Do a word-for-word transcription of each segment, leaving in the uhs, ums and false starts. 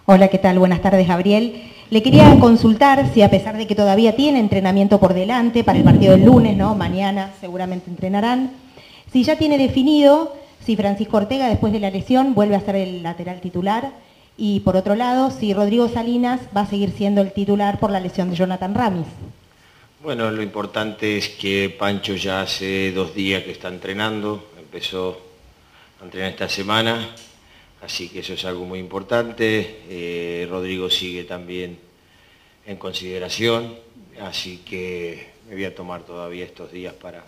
Hola, ¿qué tal? Buenas tardes, Gabriel. Le quería consultar si, a pesar de que todavía tiene entrenamiento por delante para el partido del lunes, ¿no? Mañana seguramente entrenarán, si ya tiene definido si Francisco Ortega, después de la lesión, vuelve a ser el lateral titular, y por otro lado, si Rodrigo Salinas va a seguir siendo el titular por la lesión de Jonathan Ramis. Bueno, lo importante es que Pancho ya hace dos días que está entrenando, empezó a entrenar esta semana, así que eso es algo muy importante. Eh, Rodrigo sigue también en consideración, así que me voy a tomar todavía estos días para,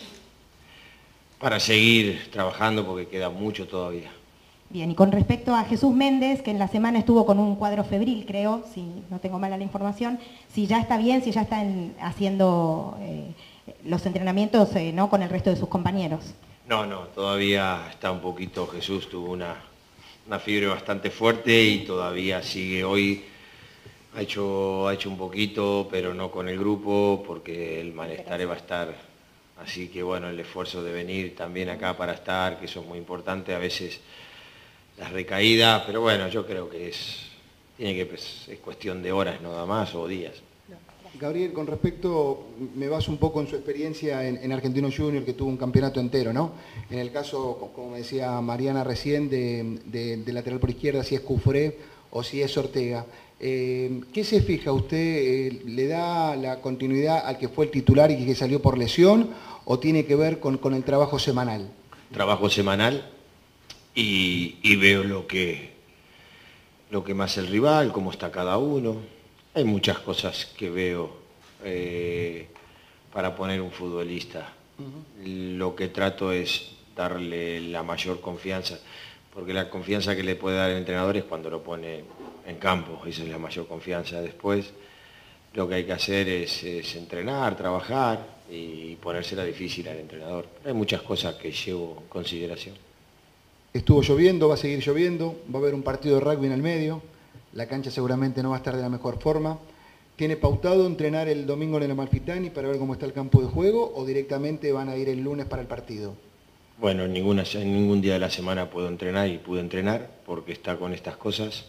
para seguir trabajando porque queda mucho todavía. Bien, y con respecto a Jesús Méndez, que en la semana estuvo con un cuadro febril, creo, si no tengo mala la información, si ya está bien, si ya está en, haciendo eh, los entrenamientos eh, ¿no? con el resto de sus compañeros. No, no, todavía está un poquito, Jesús tuvo una, una fiebre bastante fuerte y todavía sigue hoy, ha hecho, ha hecho un poquito, pero no con el grupo, porque el malestar va a estar, así que bueno, el esfuerzo de venir también acá para estar, que eso es muy importante, a veces las recaídas, pero bueno, yo creo que es, tiene que, pues, es cuestión de horas nada más o días. Gabriel, con respecto, me baso un poco en su experiencia en, en Argentino Junior, que tuvo un campeonato entero, ¿no? En el caso, como decía Mariana recién, de, de, de lateral por izquierda, si es Cufré o si es Ortega. Eh, ¿Qué se fija usted? Eh, ¿Le da la continuidad al que fue el titular y que salió por lesión o tiene que ver con, con el trabajo semanal? Trabajo semanal y, y veo lo que, lo que más el rival, cómo está cada uno. Hay muchas cosas que veo eh, para poner un futbolista. Uh-huh. Lo que trato es darle la mayor confianza, porque la confianza que le puede dar el entrenador es cuando lo pone en campo, esa es la mayor confianza. Después lo que hay que hacer es, es entrenar, trabajar y ponérsela difícil al entrenador. Hay muchas cosas que llevo en consideración. Estuvo lloviendo, va a seguir lloviendo, va a haber un partido de rugby en el medio. La cancha seguramente no va a estar de la mejor forma. ¿Tiene pautado entrenar el domingo en el Amalfitani para ver cómo está el campo de juego o directamente van a ir el lunes para el partido? Bueno, en, ninguna, en ningún día de la semana puedo entrenar y pude entrenar porque está con estas cosas.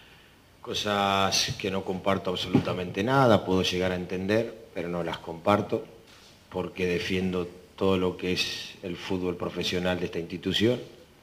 Cosas que no comparto absolutamente nada, puedo llegar a entender, pero no las comparto porque defiendo todo lo que es el fútbol profesional de esta institución.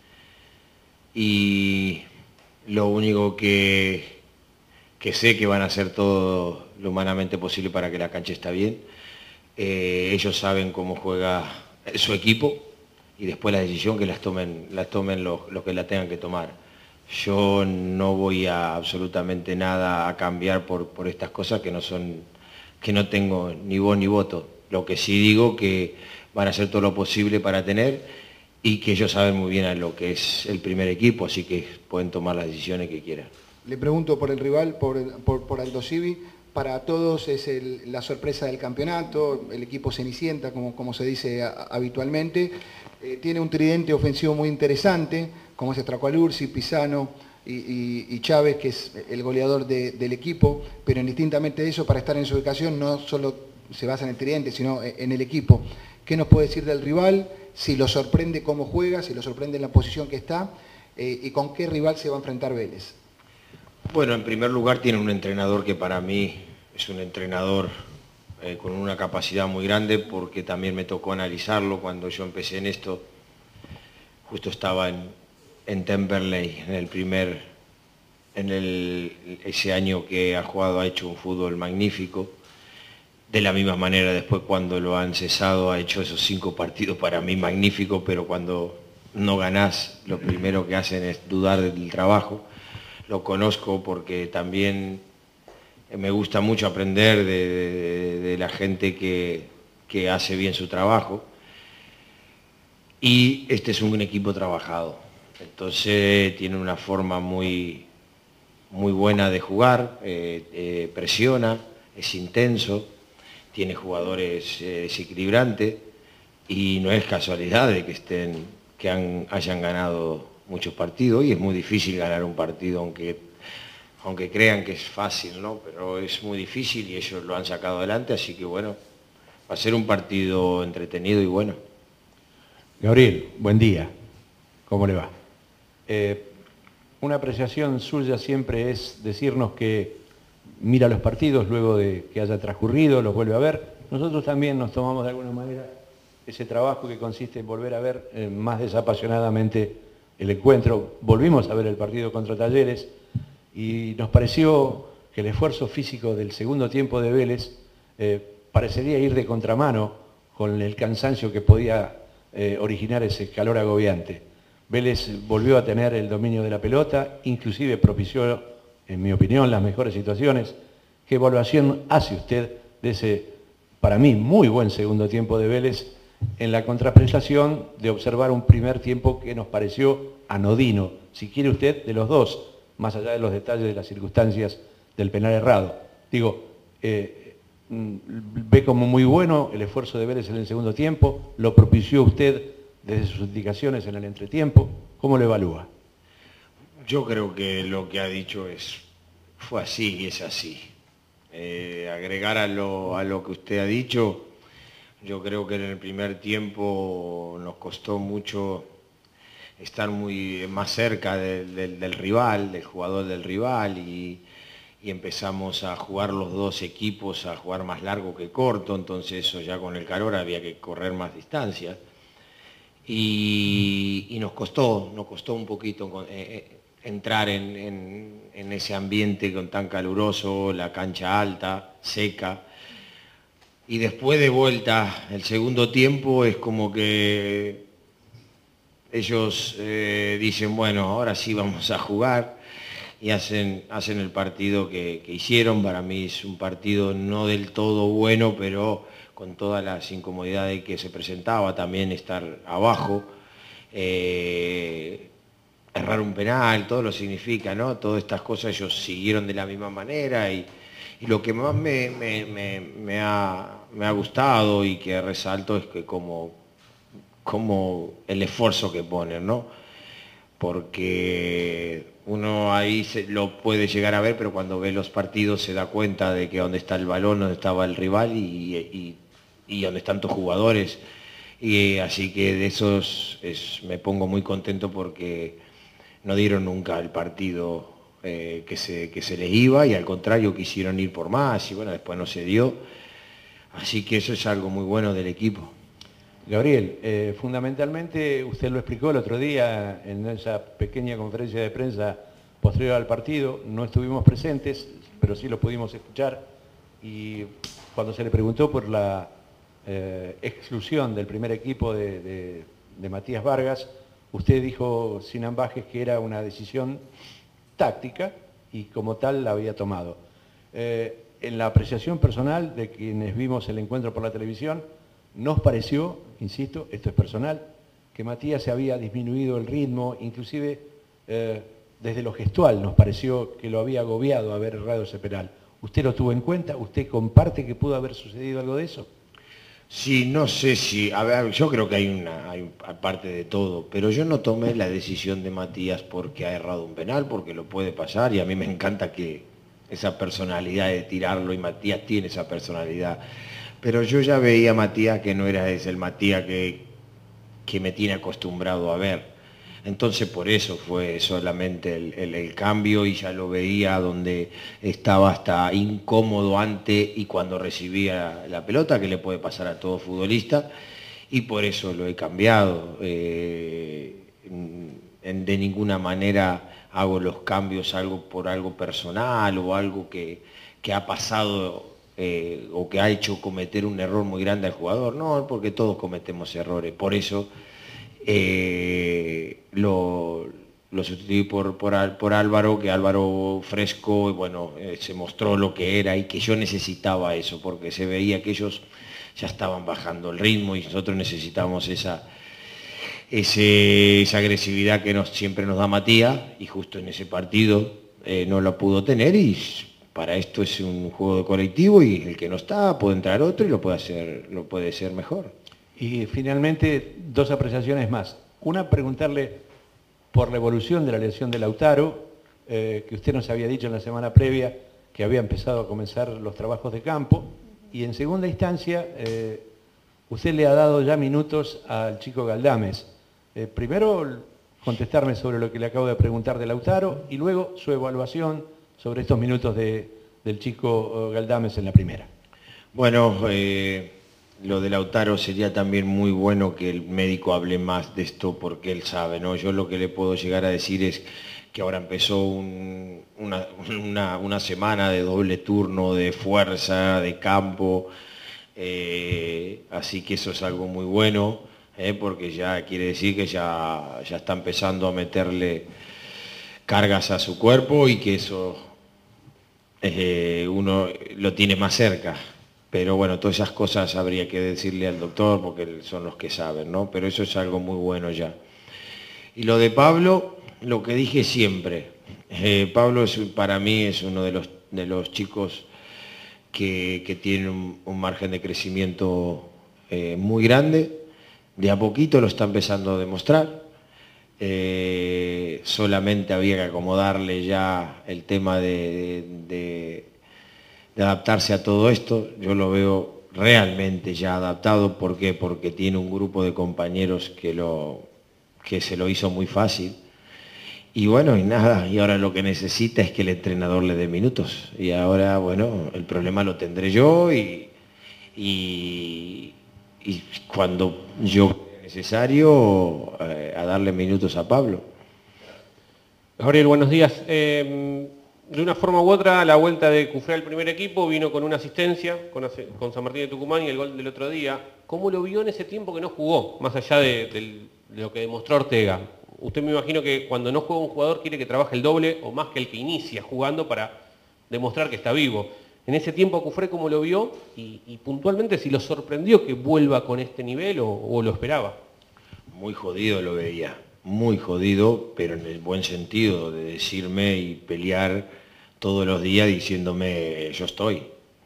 Y lo único que, que sé que van a hacer todo lo humanamente posible para que la cancha esté bien. Eh, ellos saben cómo juega su equipo y después la decisión que las tomen, las tomen los, los que la tengan que tomar. Yo no voy a absolutamente nada a cambiar por, por estas cosas que no son, que no tengo ni voz ni voto. Lo que sí digo que van a hacer todo lo posible para tener y que ellos saben muy bien a lo que es el primer equipo, así que pueden tomar las decisiones que quieran. Le pregunto por el rival, por, por, por Aldo Civi. Para todos es el, la sorpresa del campeonato, el equipo cenicienta, como, como se dice a, habitualmente. Eh, tiene un tridente ofensivo muy interesante, como es Estracualursi, Pisano y, y, y Chávez, que es el goleador de, del equipo, pero indistintamente de eso, para estar en su ubicación no solo se basa en el tridente, sino en el equipo. ¿Qué nos puede decir del rival? Si lo sorprende cómo juega, si lo sorprende en la posición que está, eh, y con qué rival se va a enfrentar Vélez. Bueno, en primer lugar tiene un entrenador que para mí es un entrenador eh, con una capacidad muy grande, porque también me tocó analizarlo cuando yo empecé en esto. Justo estaba en, en Temperley, en el primer, en el, ese año que ha jugado, ha hecho un fútbol magnífico. De la misma manera después cuando lo han cesado ha hecho esos cinco partidos para mí magníficos, pero cuando no ganás lo primero que hacen es dudar del trabajo. Lo conozco porque también me gusta mucho aprender de, de, de la gente que, que hace bien su trabajo. Y este es un equipo trabajado, entonces tiene una forma muy, muy buena de jugar, eh, eh, presiona, es intenso. Tiene jugadores eh, desequilibrantes y no es casualidad de que, estén, que han, hayan ganado muchos partidos. Y es muy difícil ganar un partido, aunque, aunque crean que es fácil, ¿no? Pero es muy difícil y ellos lo han sacado adelante, así que bueno, va a ser un partido entretenido y bueno. Gabriel, buen día. ¿Cómo le va? Eh, una apreciación suya siempre es decirnos que mira los partidos luego de que haya transcurrido, los vuelve a ver. Nosotros también nos tomamos de alguna manera ese trabajo que consiste en volver a ver eh, más desapasionadamente el encuentro. Volvimos a ver el partido contra Talleres y nos pareció que el esfuerzo físico del segundo tiempo de Vélez eh, parecería ir de contramano con el cansancio que podía eh, originar ese calor agobiante. Vélez volvió a tener el dominio de la pelota, inclusive propició, en mi opinión, las mejores situaciones. ¿Qué evaluación hace usted de ese, para mí, muy buen segundo tiempo de Vélez, en la contraprestación de observar un primer tiempo que nos pareció anodino, si quiere usted, de los dos, más allá de los detalles de las circunstancias del penal errado? Digo, eh, ve como muy bueno el esfuerzo de Vélez en el segundo tiempo, lo propició usted desde sus indicaciones en el entretiempo, ¿cómo lo evalúa? Yo creo que lo que ha dicho es, fue así y es así. Eh, agregar a lo, a lo que usted ha dicho, yo creo que en el primer tiempo nos costó mucho estar muy más cerca del, del, del rival, del jugador del rival, y, y empezamos a jugar los dos equipos, a jugar más largo que corto, entonces eso ya con el calor había que correr más distancias. Y, y nos costó, nos costó un poquito eh, entrar en, en, en ese ambiente con tan caluroso, la cancha alta, seca. Y después de vuelta, el segundo tiempo es como que ellos eh, dicen, bueno, ahora sí vamos a jugar, y hacen, hacen el partido que, que hicieron. Para mí es un partido no del todo bueno, pero con todas las incomodidades que se presentaba, también estar abajo, eh, errar un penal, todo lo significa, ¿no? Todas estas cosas ellos siguieron de la misma manera, y, y lo que más me, me, me, me, ha, me ha gustado y que resalto es que como, como el esfuerzo que ponen, ¿no? Porque uno ahí se, lo puede llegar a ver, pero cuando ve los partidos se da cuenta de que dónde está el balón, dónde estaba el rival y, y, y dónde están tus jugadores. Y así que de esos es, me pongo muy contento porque no dieron nunca el partido eh, que, se, que se les iba, y al contrario quisieron ir por más, y bueno, después no se dio. Así que eso es algo muy bueno del equipo. Gabriel, eh, fundamentalmente usted lo explicó el otro día en esa pequeña conferencia de prensa posterior al partido, no estuvimos presentes, pero sí lo pudimos escuchar, y cuando se le preguntó por la eh, exclusión del primer equipo de, de, de Matías Vargas, usted dijo sin ambajes que era una decisión táctica y como tal la había tomado. Eh, en la apreciación personal de quienes vimos el encuentro por la televisión, nos pareció, insisto, esto es personal, que Matías se había disminuido el ritmo, inclusive eh, desde lo gestual nos pareció que lo había agobiado haber errado ese penal. ¿Usted lo tuvo en cuenta? ¿Usted comparte que pudo haber sucedido algo de eso? Sí, no sé si, a ver, yo creo que hay una, hay parte de todo, pero yo no tomé la decisión de Matías porque ha errado un penal, porque lo puede pasar, y a mí me encanta que esa personalidad de tirarlo, y Matías tiene esa personalidad. Pero yo ya veía a Matías que no era ese el Matías que, que me tiene acostumbrado a ver. Entonces por eso fue solamente el, el, el cambio, y ya lo veía donde estaba hasta incómodo antes y cuando recibía la pelota, que le puede pasar a todo futbolista, y por eso lo he cambiado. Eh, en, de ninguna manera hago los cambios algo por algo personal o algo que, que ha pasado Eh, o que ha hecho cometer un error muy grande al jugador. No, porque todos cometemos errores. Por eso eh, lo, lo sustituí por, por, por Álvaro, que Álvaro fresco, bueno, eh, se mostró lo que era y que yo necesitaba eso, porque se veía que ellos ya estaban bajando el ritmo y nosotros necesitamos esa, ese, esa agresividad que nos, siempre nos da Matías, y justo en ese partido eh, no la pudo tener, y para esto es un juego de colectivo, y el que no está puede entrar otro y lo puede hacer, lo puede ser mejor. Y finalmente, dos apreciaciones más. Una, preguntarle por la evolución de la lesión de Lautaro, eh, que usted nos había dicho en la semana previa que había empezado a comenzar los trabajos de campo. Y en segunda instancia, eh, usted le ha dado ya minutos al chico Galdames. Eh, primero, contestarme sobre lo que le acabo de preguntar de Lautaro y luego su evaluación sobre estos minutos de, del chico Galdames en la primera. Bueno, eh, lo de Lautaro sería también muy bueno que el médico hable más de esto porque él sabe, ¿no? Yo lo que le puedo llegar a decir es que ahora empezó un, una, una, una semana de doble turno, de fuerza, de campo, eh, así que eso es algo muy bueno, eh, porque ya quiere decir que ya, ya está empezando a meterle cargas a su cuerpo y que eso eh, uno lo tiene más cerca. Pero bueno, todas esas cosas habría que decirle al doctor porque son los que saben, ¿no? Pero eso es algo muy bueno ya. Y lo de Pablo, lo que dije siempre, eh, Pablo es, para mí es uno de los, de los chicos que, que tiene un, un margen de crecimiento eh, muy grande, de a poquito lo está empezando a demostrar, eh, solamente había que acomodarle ya el tema de, de, de adaptarse a todo esto. Yo lo veo realmente ya adaptado. ¿Por qué? Porque tiene un grupo de compañeros que, lo, que se lo hizo muy fácil. Y bueno, y nada, y ahora lo que necesita es que el entrenador le dé minutos. Y ahora, bueno, el problema lo tendré yo y, y, y cuando yo crea necesario, eh, a darle minutos a Pablo. Gabriel, buenos días. Eh, de una forma u otra, la vuelta de Cufré al primer equipo vino con una asistencia, con, con San Martín de Tucumán y el gol del otro día. ¿Cómo lo vio en ese tiempo que no jugó, más allá de, de, de lo que demostró Ortega? Usted me imagino que cuando no juega un jugador quiere que trabaje el doble o más que el que inicia jugando para demostrar que está vivo. En ese tiempo a Cufré, ¿cómo lo vio? Y, y puntualmente, si lo sorprendió que vuelva con este nivel o, o lo esperaba. Muy jodido lo veía, muy jodido, pero en el buen sentido de decirme y pelear todos los días diciéndome yo estoy.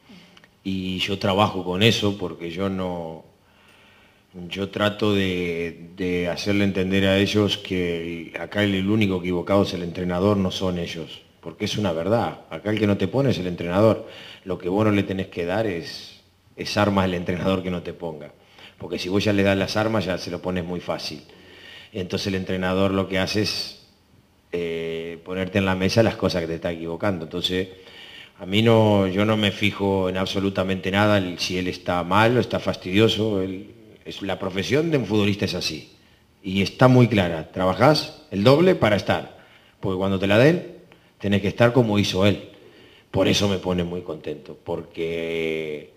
Y yo trabajo con eso porque yo no... Yo trato de, de hacerle entender a ellos que acá el único equivocado es el entrenador, no son ellos. Porque es una verdad. Acá el que no te pone es el entrenador. Lo que vos no le tenés que dar es, es armas al entrenador que no te ponga. Porque si vos ya le das las armas ya se lo pones muy fácil. Entonces el entrenador lo que hace es eh, ponerte en la mesa las cosas que te está equivocando. Entonces a mí no, yo no me fijo en absolutamente nada si él está mal o está fastidioso. Él, es, la profesión de un futbolista es así. Y está muy clara. Trabajás el doble para estar. Porque cuando te la den, tenés que estar como hizo él. Por eso me pone muy contento. Porque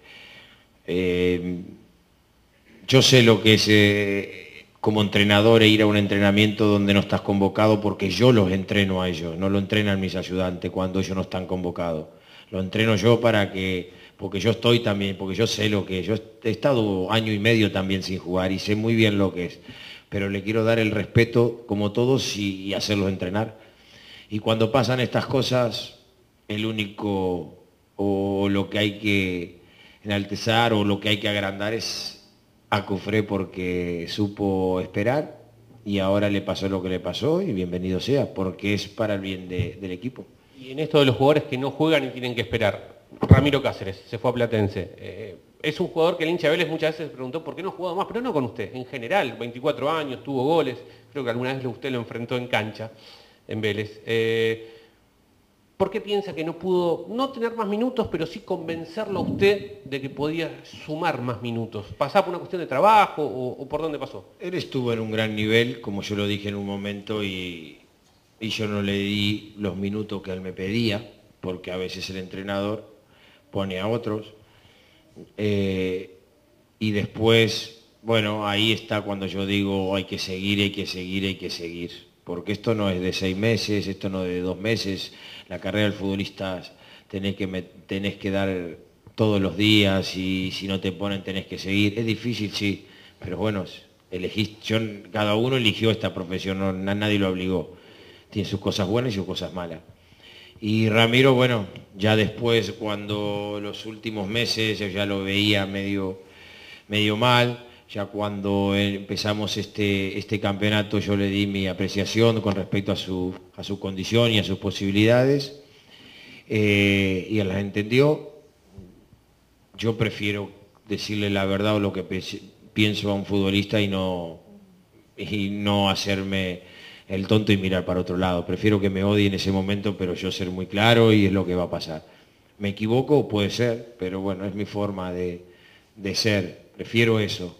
eh, yo sé lo que es eh, como entrenador e ir a un entrenamiento donde no estás convocado porque yo los entreno a ellos. No lo entrenan mis ayudantes cuando ellos no están convocados. Lo entreno yo para que... porque yo estoy también, porque yo sé lo que es. Yo he estado año y medio también sin jugar y sé muy bien lo que es. Pero le quiero dar el respeto como todos y, y hacerlos entrenar. Y cuando pasan estas cosas, el único o lo que hay que enaltezar o lo que hay que agrandar es a Cufré porque supo esperar y ahora le pasó lo que le pasó y bienvenido sea, porque es para el bien de, del equipo. Y en esto de los jugadores que no juegan y tienen que esperar, Ramiro Cáceres se fue a Platense. Eh, es un jugador que el hincha Vélez muchas veces se preguntó por qué no ha jugado más, pero no con usted, en general, veinticuatro años, tuvo goles, creo que alguna vez usted lo enfrentó en cancha, en Vélez. Eh, ¿Por qué piensa que no pudo, no tener más minutos, pero sí convencerlo a usted de que podía sumar más minutos? ¿Pasaba por una cuestión de trabajo o, o por dónde pasó? Él estuvo en un gran nivel, como yo lo dije en un momento, y, y yo no le di los minutos que él me pedía, porque a veces el entrenador pone a otros. Eh, y después, bueno, ahí está cuando yo digo hay que seguir, hay que seguir, hay que seguir. Porque esto no es de seis meses, esto no es de dos meses. La carrera del futbolista tenés que, tenés que dar todos los días y si no te ponen tenés que seguir. Es difícil, sí, pero bueno, elegís, yo, cada uno eligió esta profesión, no, nadie lo obligó. Tiene sus cosas buenas y sus cosas malas. Y Ramiro, bueno, ya después, cuando los últimos meses, yo ya lo veía medio, medio mal, ya cuando empezamos este, este campeonato yo le di mi apreciación con respecto a su, a su condición y a sus posibilidades, eh, y él las entendió. Yo prefiero decirle la verdad o lo que pienso a un futbolista y no, y no hacerme el tonto y mirar para otro lado. Prefiero que me odie en ese momento, pero yo ser muy claro y es lo que va a pasar. ¿Me equivoco? Puede ser, pero bueno, es mi forma de, de ser. Prefiero eso.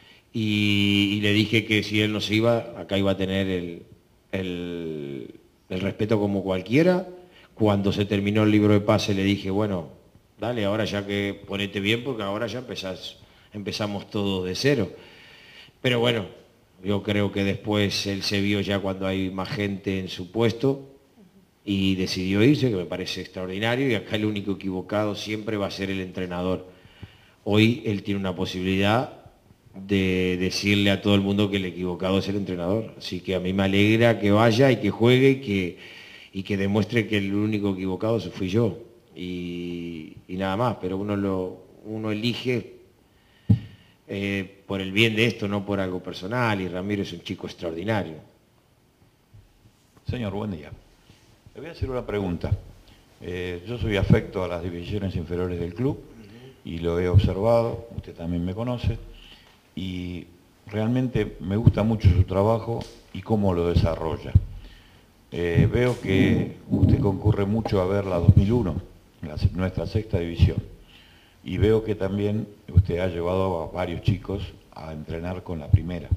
Y, y le dije que si él no se iba, acá iba a tener el, el, el respeto como cualquiera. Cuando se terminó el libro de pase le dije, bueno, dale, ahora ya que ponete bien, porque ahora ya empezás, empezamos todos de cero. Pero bueno, yo creo que después él se vio ya cuando hay más gente en su puesto y decidió irse, que me parece extraordinario, y acá el único equivocado siempre va a ser el entrenador. Hoy él tiene una posibilidad de decirle a todo el mundo que el equivocado es el entrenador. Así que a mí me alegra que vaya y que juegue y que, y que demuestre que el único equivocado fui yo. Y, y nada más, pero uno, lo, uno elige eh, por el bien de esto, no por algo personal, y Ramiro es un chico extraordinario. Señor, buen día. Le voy a hacer una pregunta. Eh, yo soy afecto a las divisiones inferiores del club y lo he observado, usted también me conoce, y realmente me gusta mucho su trabajo y cómo lo desarrolla. Eh, veo que usted concurre mucho a ver la dos mil uno, la, nuestra sexta división, y veo que también usted ha llevado a varios chicos a entrenar con la primera,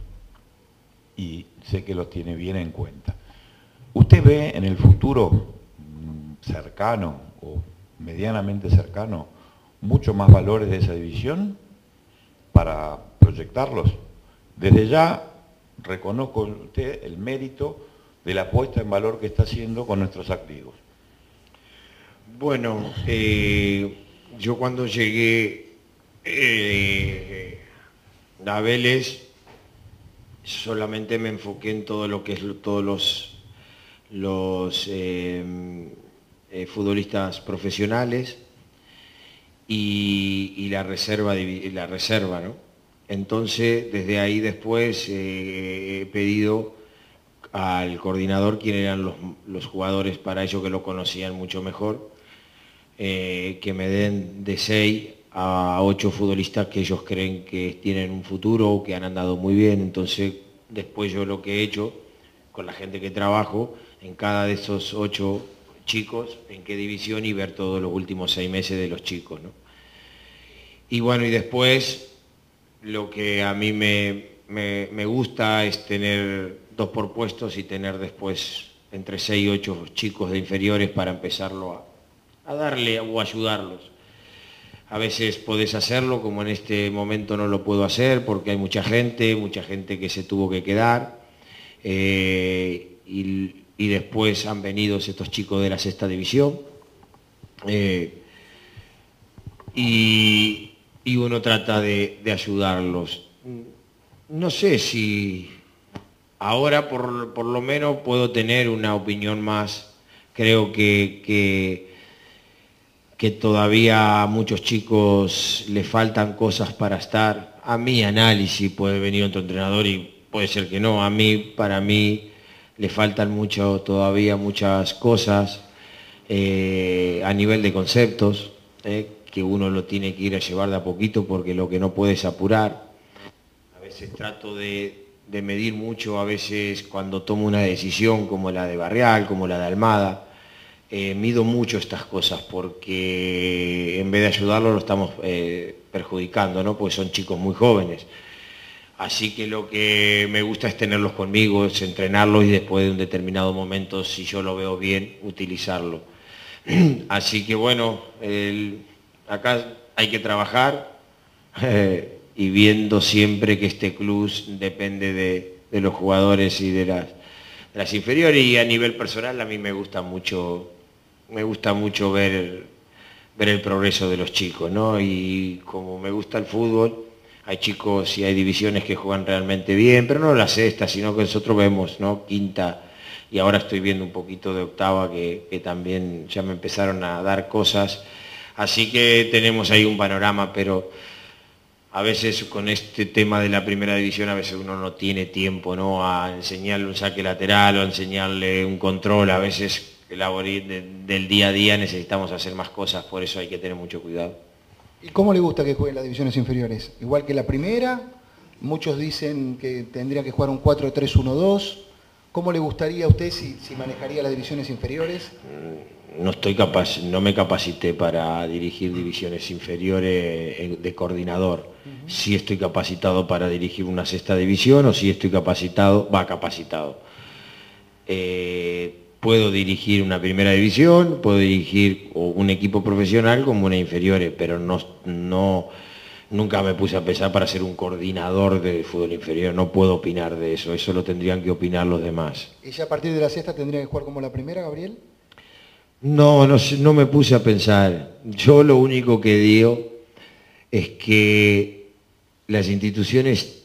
y sé que los tiene bien en cuenta. ¿Usted ve en el futuro cercano o medianamente cercano mucho más valores de esa división para proyectarlos? Desde ya reconozco usted el mérito de la puesta en valor que está haciendo con nuestros activos. Bueno, eh, yo cuando llegué eh, a Vélez solamente me enfoqué en todo lo que es todos los, los eh, eh, futbolistas profesionales y, y la reserva, la reserva, ¿no? Entonces, desde ahí después eh, he pedido al coordinador quién eran los, los jugadores para ellos que lo conocían mucho mejor, eh, que me den de seis a ocho futbolistas que ellos creen que tienen un futuro o que han andado muy bien. Entonces, después yo lo que he hecho con la gente que trabajo, en cada de esos ocho chicos, en qué división, y ver todos los últimos seis meses de los chicos, ¿no? Y bueno, y después lo que a mí me, me, me gusta es tener dos por puestos y tener después entre seis y ocho chicos de inferiores para empezarlo a, a darle o ayudarlos. A veces podés hacerlo, como en este momento no lo puedo hacer porque hay mucha gente, mucha gente que se tuvo que quedar, eh, y, y después han venido estos chicos de la sexta división, eh, y, y uno trata de, de ayudarlos. No sé si ahora por, por lo menos puedo tener una opinión más. Creo que, que, que todavía a muchos chicos le faltan cosas para estar. A mi análisis puede venir otro entrenador y puede ser que no. A mí, para mí, le faltan mucho, todavía muchas cosas eh, a nivel de conceptos, eh, que uno lo tiene que ir a llevar de a poquito porque lo que no puede es apurar. A veces trato de, de medir mucho, a veces cuando tomo una decisión como la de Barrial, como la de Almada, eh, mido mucho estas cosas porque en vez de ayudarlos lo estamos eh, perjudicando, ¿no? Porque son chicos muy jóvenes. Así que lo que me gusta es tenerlos conmigo, es entrenarlos y después de un determinado momento, si yo lo veo bien, utilizarlo. Así que bueno, el, acá hay que trabajar eh, y viendo siempre que este club depende de, de los jugadores y de las, de las inferiores, y a nivel personal a mí me gusta mucho, me gusta mucho ver, ver el progreso de los chicos, ¿no? Y como me gusta el fútbol, hay chicos y hay divisiones que juegan realmente bien, pero no la sexta, sino que nosotros vemos, ¿no? Quinta, y ahora estoy viendo un poquito de octava que, que también ya me empezaron a dar cosas. Así que tenemos ahí un panorama, pero a veces con este tema de la primera división a veces uno no tiene tiempo, ¿no? A enseñarle un saque lateral o a enseñarle un control. A veces el labor de, del día a día necesitamos hacer más cosas, por eso hay que tener mucho cuidado. ¿Y cómo le gusta que jueguen las divisiones inferiores? Igual que la primera, muchos dicen que tendría que jugar un cuatro tres uno dos, ¿Cómo le gustaría a usted si, si manejaría las divisiones inferiores? No estoy capaz, no me capacité para dirigir divisiones inferiores de coordinador. Uh-huh. Sí estoy capacitado para dirigir una sexta división o sí estoy capacitado, va capacitado. Eh, puedo dirigir una primera división, puedo dirigir un equipo profesional como una inferiores, pero no, no, nunca me puse a pensar para ser un coordinador de fútbol inferior. No puedo opinar de eso, eso lo tendrían que opinar los demás. ¿Y ya a partir de la sexta tendría que jugar como la primera, Gabriel? No, no, no me puse a pensar. Yo lo único que digo es que las instituciones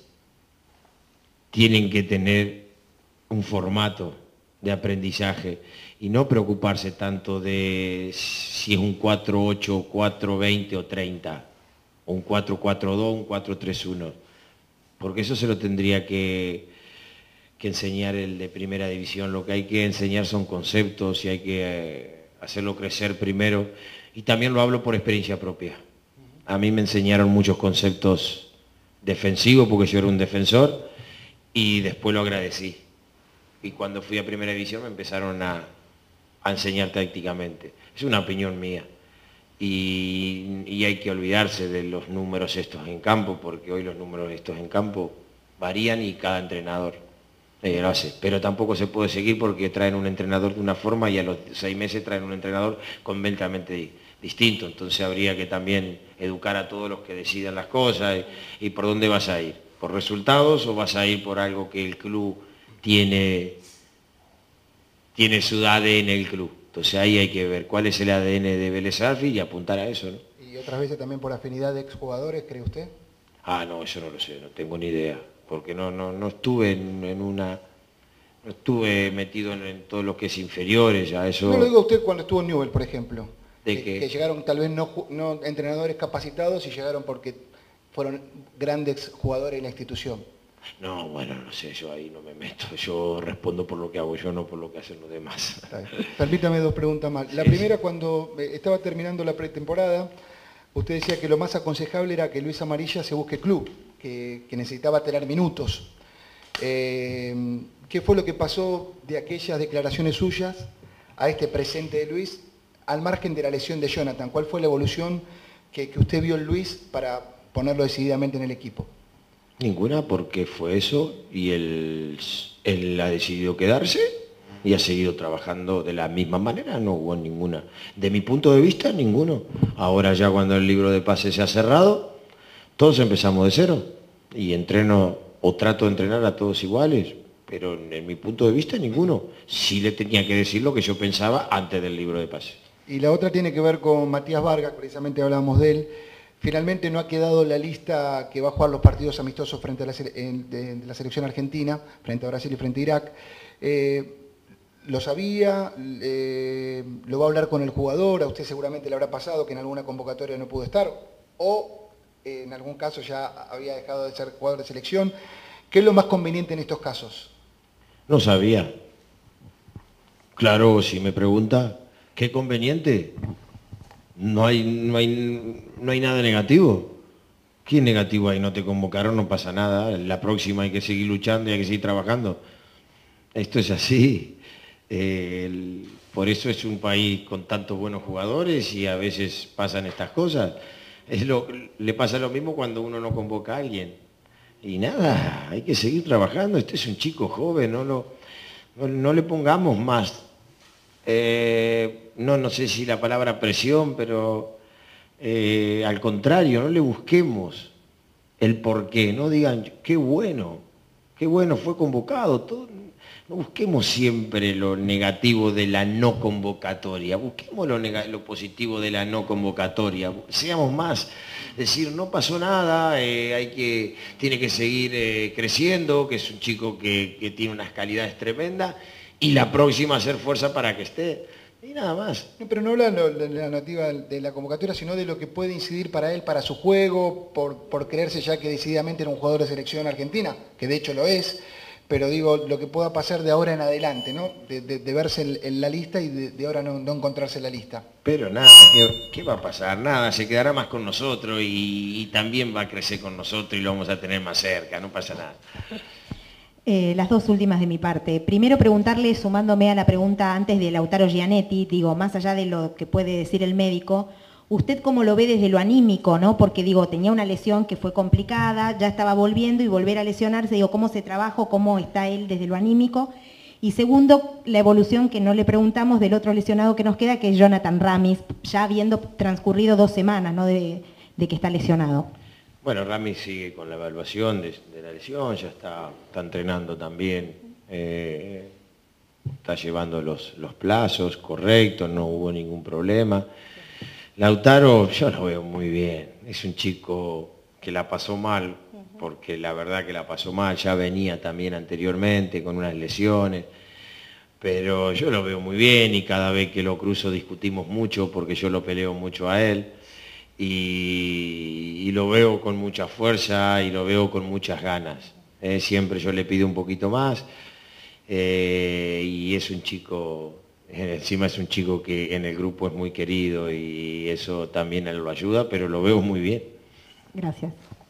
tienen que tener un formato de aprendizaje y no preocuparse tanto de si es un cuatro ocho, cuatro veinte o treinta, o un cuatro cuatro dos, un cuatro tres uno, porque eso se lo tendría que, que enseñar el de primera división. Lo que hay que enseñar son conceptos y hay que eh, hacerlo crecer primero, y también lo hablo por experiencia propia. A mí me enseñaron muchos conceptos defensivos porque yo era un defensor y después lo agradecí. Y cuando fui a primera división me empezaron a, a enseñar tácticamente. Es una opinión mía. Y, y hay que olvidarse de los números estos en campo, porque hoy los números estos en campo varían y cada entrenador eh, lo hace. Pero tampoco se puede seguir porque traen un entrenador de una forma y a los seis meses traen un entrenador completamente distinto. Entonces habría que también educar a todos los que decidan las cosas. Y, y por dónde vas a ir, ¿por resultados o vas a ir por algo que el club tiene, tiene su A D N en el club? Entonces ahí hay que ver cuál es el A D N de Vélez Sarsfield y apuntar a eso, ¿no? ¿Y otras veces también por afinidad de exjugadores, cree usted? Ah, no, eso no lo sé, no tengo ni idea, porque no, no, no estuve en, en una... No estuve metido en, en todo lo que es inferiores, ya eso... No lo digo a usted cuando estuvo en Newell, por ejemplo. ¿De que, qué? que llegaron tal vez no, no entrenadores capacitados y llegaron porque fueron grandes jugadores en la institución. No, bueno, no sé, yo ahí no me meto. Yo respondo por lo que hago yo, no por lo que hacen los demás. Permítame dos preguntas más. La sí, primera, sí. Cuando estaba terminando la pretemporada, usted decía que lo más aconsejable era que Luis Amarilla se busque club, que, que necesitaba tener minutos. Eh, ¿Qué fue lo que pasó de aquellas declaraciones suyas a este presente de Luis, al margen de la lesión de Jonathan? ¿Cuál fue la evolución que, que usted vio en Luis para ponerlo decididamente en el equipo? Ninguna, porque fue eso y él, él ha decidido quedarse y ha seguido trabajando de la misma manera, no hubo ninguna. De mi punto de vista, ninguno. Ahora ya cuando el libro de pases se ha cerrado, todos empezamos de cero y entreno o trato de entrenar a todos iguales, pero en mi punto de vista ninguno. Sí le tenía que decir lo que yo pensaba antes del libro de pases. Y la otra tiene que ver con Matías Vargas, precisamente hablábamos de él. Finalmente no ha quedado la lista que va a jugar los partidos amistosos frente a la, en, de, de la selección argentina, frente a Brasil y frente a Irak. Eh, ¿Lo sabía? Eh, ¿Lo va a hablar con el jugador? A usted seguramente le habrá pasado que en alguna convocatoria no pudo estar, o eh, en algún caso ya había dejado de ser jugador de selección. ¿Qué es lo más conveniente en estos casos? No sabía. Claro, si me pregunta, ¿qué conveniente? No hay, no hay, no hay nada negativo. ¿Qué negativo hay? No te convocaron, no pasa nada. La próxima hay que seguir luchando y hay que seguir trabajando. Esto es así. Eh, el, por eso es un país con tantos buenos jugadores y a veces pasan estas cosas. Es lo, le pasa lo mismo cuando uno no convoca a alguien. Y nada, hay que seguir trabajando. Este es un chico joven, no, lo, no, no le pongamos más. Eh, no, no sé si la palabra presión, pero eh, al contrario, no le busquemos el porqué, no digan, qué bueno, qué bueno, fue convocado. Todo, no busquemos siempre lo negativo de la no convocatoria, busquemos lo, lo positivo de la no convocatoria, seamos más, decir, no pasó nada, eh, hay que, tiene que seguir eh, creciendo, que es un chico que, que tiene unas calidades tremendas, y la próxima hacer fuerza para que esté, y nada más. No, pero no habla de la nativa de la convocatoria, sino de lo que puede incidir para él, para su juego, por, por creerse ya que decididamente era un jugador de selección argentina, que de hecho lo es, pero digo, lo que pueda pasar de ahora en adelante, ¿no? De, de, de verse en, en la lista y de, de ahora no, no encontrarse en la lista. Pero nada, ¿qué, ¿qué va a pasar? Nada, se quedará más con nosotros y, y también va a crecer con nosotros y lo vamos a tener más cerca, no pasa nada. Eh, las dos últimas de mi parte. Primero preguntarle, sumándome a la pregunta antes de Lautaro Gianetti, digo, más allá de lo que puede decir el médico, ¿usted cómo lo ve desde lo anímico, no? Porque digo, tenía una lesión que fue complicada, ya estaba volviendo y volver a lesionarse, digo, ¿cómo se trabaja, cómo está él desde lo anímico? Y segundo, la evolución que no le preguntamos del otro lesionado que nos queda, que es Jonathan Ramis, ya habiendo transcurrido dos semanas, ¿no? de, de que está lesionado. Bueno, Ramis sigue con la evaluación de, de la lesión, ya está, está entrenando también, eh, está llevando los, los plazos correctos, no hubo ningún problema. Lautaro, yo lo veo muy bien, es un chico que la pasó mal, porque la verdad que la pasó mal, ya venía también anteriormente con unas lesiones, pero yo lo veo muy bien y cada vez que lo cruzo discutimos mucho porque yo lo peleo mucho a él. Y, y lo veo con mucha fuerza y lo veo con muchas ganas. Eh, siempre yo le pido un poquito más eh, y es un chico, eh, encima es un chico que en el grupo es muy querido y eso también a él lo ayuda, pero lo veo muy bien. Gracias.